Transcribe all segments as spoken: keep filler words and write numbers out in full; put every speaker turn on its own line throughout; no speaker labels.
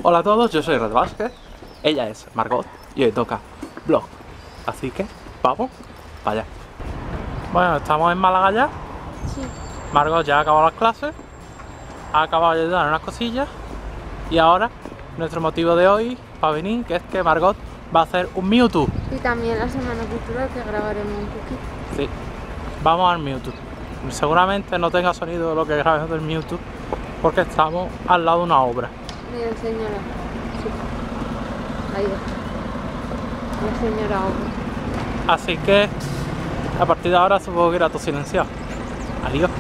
Hola a todos, yo soy Red Vázquez, ella es Margot y hoy toca vlog. Así que, vamos, para allá. Bueno, estamos en Málaga ya.
Sí.
Margot ya ha acabado las clases, ha acabado de ayudar unas cosillas y ahora nuestro motivo de hoy para venir, que es que Margot va a hacer un Mewtwo.
Y también la semana cultural que grabaremos un poquito.
Sí, vamos al Mewtwo. Seguramente no tenga sonido lo que grabemos del Mewtwo porque estamos al lado de una obra.
Mira, señora. Sí. Ahí está. La señora obra.
Así que a partir de ahora supongo que irá todo silenciado. Adiós.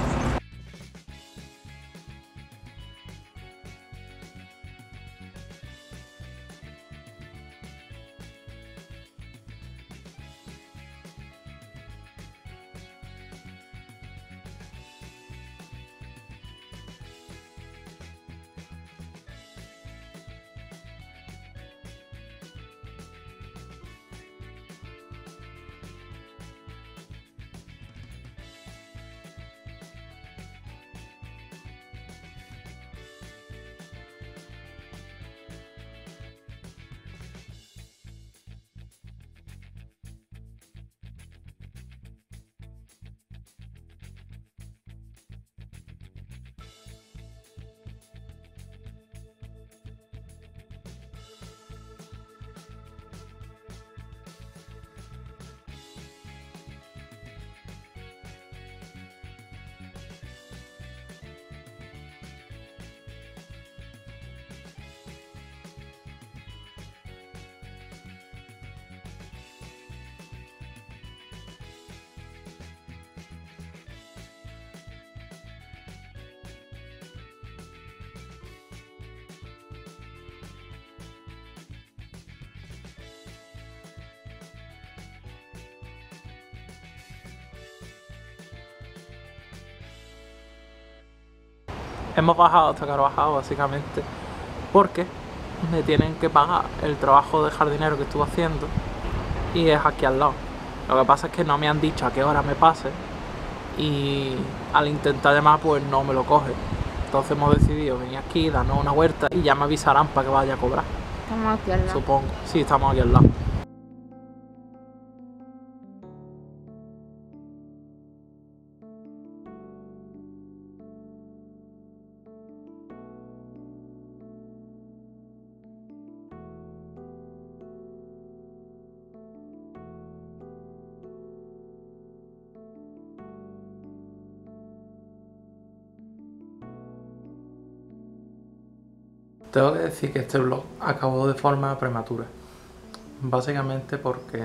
Hemos bajado hasta Carvajal básicamente porque me tienen que pagar el trabajo de jardinero que estuve haciendo y es aquí al lado. Lo que pasa es que no me han dicho a qué hora me pase y al intentar llamar pues no me lo coge. Entonces hemos decidido venir aquí, darnos una vuelta y ya me avisarán para que vaya a cobrar.
Estamos aquí al lado.
Supongo. Sí, estamos aquí al lado. Tengo que decir que este vlog acabó de forma prematura. Básicamente porque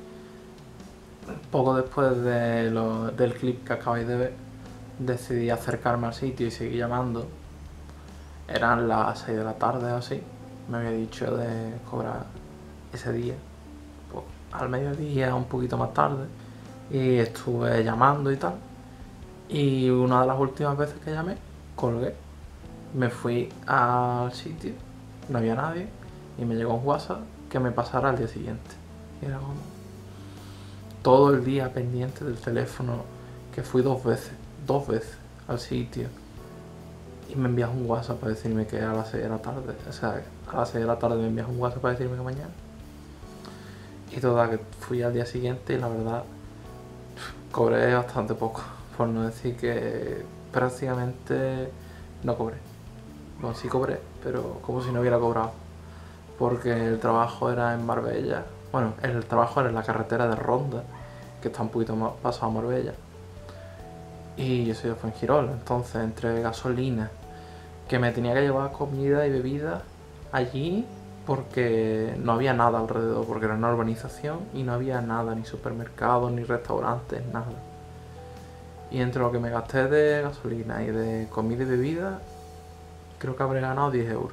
poco después de lo, del clip que acabáis de ver, decidí acercarme al sitio y seguir llamando. Eran las seis de la tarde o así. Me había dicho de cobrar ese día, pues, al mediodía, un poquito más tarde. Y estuve llamando y tal. Y una de las últimas veces que llamé, colgué. Me fui al sitio, no había nadie, y me llegó un WhatsApp que me pasara al día siguiente. Y era como todo el día pendiente del teléfono, que fui dos veces, dos veces al sitio. Y me envías un WhatsApp para decirme que a las seis de la tarde, o sea, a las seis de la tarde me envías un WhatsApp para decirme que mañana. Y toda que fui al día siguiente y la verdad, cobré bastante poco, por no decir que prácticamente no cobré. Bueno, sí cobré, pero como si no hubiera cobrado. Porque el trabajo era en Marbella. Bueno, el trabajo era en la carretera de Ronda, que está un poquito más pasado a Marbella. Y yo soy de Fuengirola, entonces entre gasolina, que me tenía que llevar comida y bebida allí, porque no había nada alrededor, porque era una urbanización y no había nada, ni supermercados, ni restaurantes, nada. Y entre lo que me gasté de gasolina y de comida y bebida, creo que habré ganado diez euros.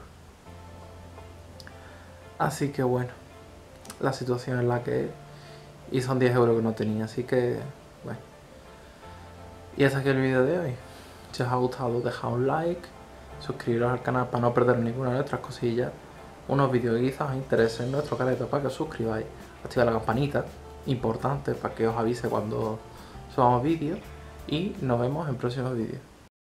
Así que bueno, la situación es la que es. Y son diez euros que no tenía, así que bueno. Y hasta aquí el vídeo de hoy. Si os ha gustado, dejad un like, suscribiros al canal para no perder ninguna de nuestras cosillas, unos vídeos que quizás os interesen, nuestro careto para que os suscribáis, activad la campanita, importante para que os avise cuando subamos vídeos, y nos vemos en próximos vídeos.